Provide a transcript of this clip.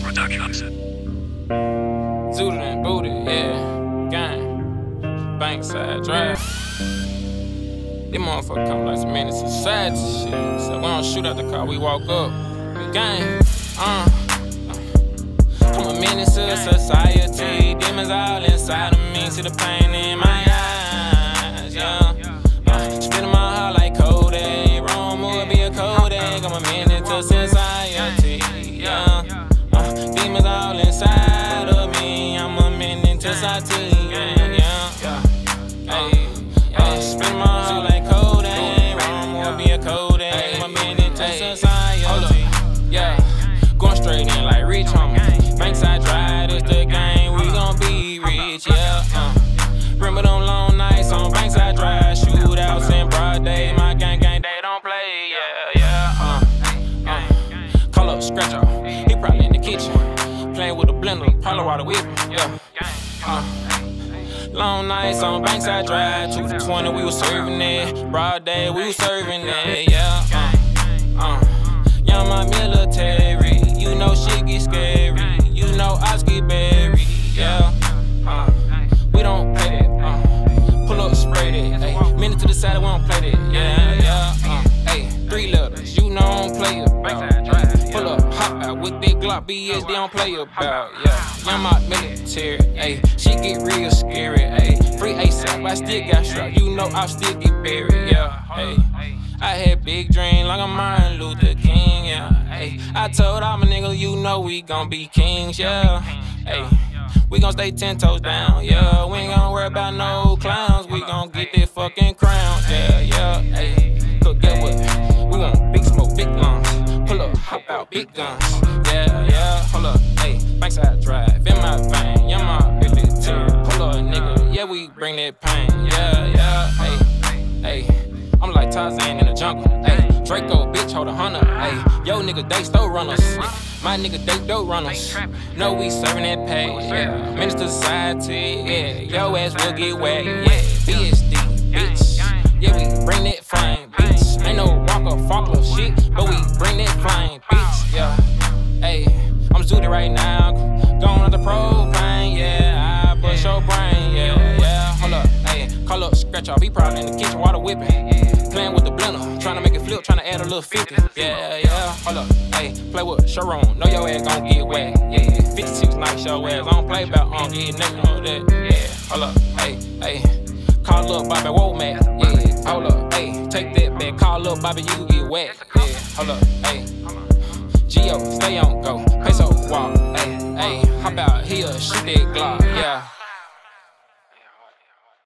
Productions. Zooted and booted, yeah. Gang. Bankside Drive. This motherfucker come like some menace to society shit. So we don't shoot out the car, we walk up. Gang. I'm a menace to society. Demons all inside of me. See the pain in my eyes, yeah. Spitting my heart like Kodak. Wrong move, be a Kodak. I'm a menace to society, yeah. Demons all inside of me. I'm a menace to society, yeah. Hey, spitting my heart like Kodak. Wrong move, be a Kodak. I'm a menace to society, yeah. Going straight in like rich homie. Bankside Drive, it's the game, we gon' be rich, yeah. Remember them long nights on Bankside Drive, shootouts in broad day, my gang, they don't play, yeah. Call up Scratch off, he probably in the kitchen, playing with a blender, probably while the whipping, yeah. Long nights on Bankside Drive, 2 for 20, we was serving it, broad day, we was serving it, yeah. Young my military, you know shit get scary. You know I get buried, yeah. We don't play that. Pull up, spray that. Ay, minute to the side, we don't play that. Yeah. Hey, 3 letters, you know I don't play about. Pull up, hop out with that Glock BS, they don't play about. Yeah, young my military. Ay, shit get real scary. Ay, free ASAP, I still got shot. You know I still get buried. Yeah. Hey, I had big dreams like I'm Martin Luther King. Yeah. Hey, I told all my niggas, you know we gon' be kings, yeah. Hey, we gon' stay 10 toes down, yeah. We ain't gon' worry about no clowns. We gon' get that fucking crown, yeah. Hey, cook get what? We want big smoke, big lungs. Pull up, hop out, big guns, yeah. Hold up, hey, Bankside Drive in my vein, yeah, my military. Pull up, nigga, yeah, we bring that pain, yeah. Hey. I'm like Tarzan in the jungle, ayy. Draco, bitch, hold 100, ayy. Yo, nigga, they still runners. My nigga, they dope runners. No, we serving that pay, yeah. Minister society, yeah. Yo ass will get wet, yeah. BSD, bitch. Yeah, we bring that flame, bitch. Ain't no walker, falker shit, but we bring that flame, bitch, yeah. Ayy, I'm zooted right now. Going on the propane, yeah. I bust your brain, yeah. Hold up, ayy. Call up Scratch off, he probably in the kitchen, water whipping. Playing with the blender, tryna make it flip, tryna add a little 50. Yeah. Hold up, hey, play with Sharon, know your ass gon' get wet. Yeah, 56 nights, your ass, I don't play about, I don't get nothing on that. Yeah, hold up, hey, call up Bobby Womack. Yeah, hold up, hey, take that back, call up Bobby, you get wet. Yeah, hold up, hey, Gio, stay on go, peso walk. Hey, hop out here, shoot that Glock. Yeah.